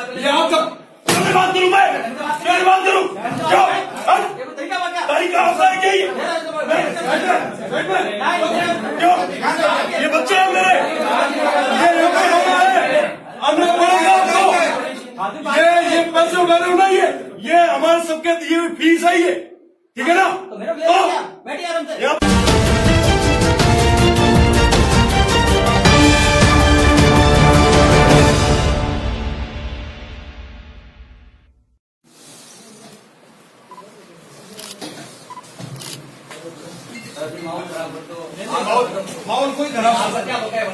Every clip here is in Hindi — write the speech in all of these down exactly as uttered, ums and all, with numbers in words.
ये आपका मैं बात करूं मैं क्या बात करूं क्यों तरीका होता है क्या क्यों ये बच्चे हैं मेरे ये होना है हमने पढ़ेगा आपको ये ये पैसे वगैरह नहीं है ये हमारे सबके दिए हुई फीस है ये ठीक है ना तो माहौल कोई खराब क्या बकाया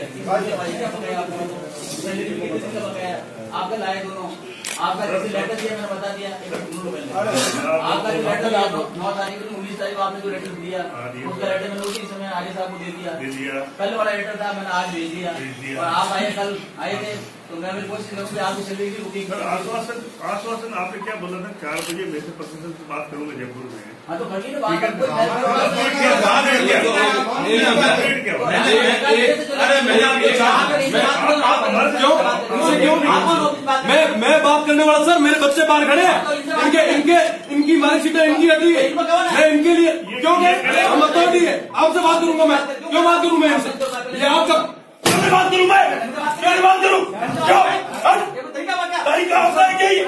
आपका लाए दोनों आपका जैसे लेटर दिया मैंने बता दिया आपका जो लेटर नौ तारीख को उन्नीस तारीख को आपने जो लेटर दिया उसका लेटर मैंने उसी समय आगे साहब को दे दिया कल वाला लेटर था मैंने आज भेज दिया और आप आए कल आए थे तो मैं मेरी कोशिश करूँगी आपकी चलेगी रुकी आश्वासन आश्वासन आपने क्या बोला था चार बजे मेरे से प्रशासन से बात करूंगा जयपुर में हाँ तो करिए ना बात मैं मैं बात करने वाला सर मेरे बच्चे बाहर खड़े हैं इनके इनके इनकी मार्कशीट इनकी हटी है मैं इनके लिए क्यों हम अथॉरिटी है आपसे बात करूंगा मैं क्यों बात करूं मैं इनसे ये आपका मैं बात करूं मैं क्या बात करूं क्यों तरीका होता है क्या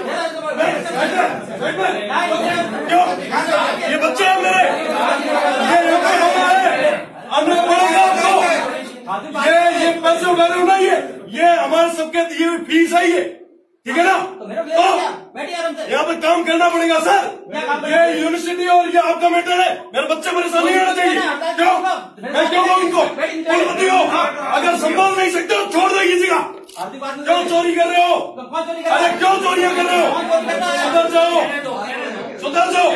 क्यों ये बच्चे हैं मेरे ये होना है हमने पढ़ेगा आपको ये ये पैसे वगैरह नहीं है ये हमारे सबके दिए हुई फीस है ये ठीक है ना तो यहाँ पे काम करना पड़ेगा सर ये यूनिवर्सिटी और ये आपका मैटर है मेरे बच्चे परेशान नहीं होना चाहिए क्यों मैं क्यों कहूँ इनको कुलपति हो अगर संभाल नहीं सकते तो छोड़ दो किसी का क्यों चोरी कर रहे हो अरे क्यों चोरियां कर रहे हो सुधर जाओ सुधर जाओ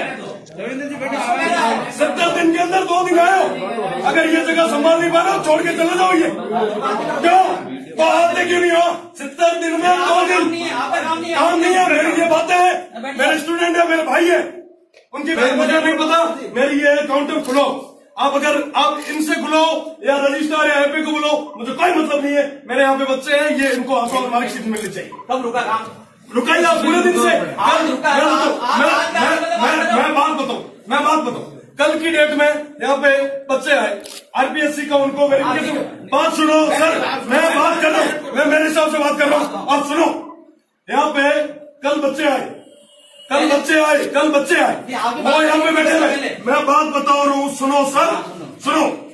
सत्तर दिन के अंदर दो दिन आए हो अगर ये जगह संभाल नहीं पा रहे हो छोड़ के चले जाओ ये क्यों तो आते क्यों नहीं हो सत्तर दिन में दो दिन काम नहीं है मेरी ये बातें हैं मेरे स्टूडेंट है मेरे भाई है उनकी मुझे नहीं पता मेरी ये अकाउंट खुलो आप अगर आप इनसे खुलो या रजिस्ट्रार या एपी को बुलाओ मुझे कोई मतलब नहीं है मेरे यहाँ पे बच्चे हैं ये इनको आपको मार्कशीट मिलनी चाहिए कब रुका काम रुकाइए आप पूरे दिन से मैं बात बताऊँ मैं बात बताऊँ कल की डेट में यहाँ पे बच्चे आए आरपीएससी का उनको वेरिफिकेशन बात सुनो सर मैं बात कर रहा हूँ मैं मेरे हिसाब से बात कर रहा हूँ और सुनो यहाँ पे कल बच्चे आए कल बच्चे आए कल बच्चे आए वो यहाँ पे बैठे हुए मैं बात बता रहा हूँ सुनो सर सुनो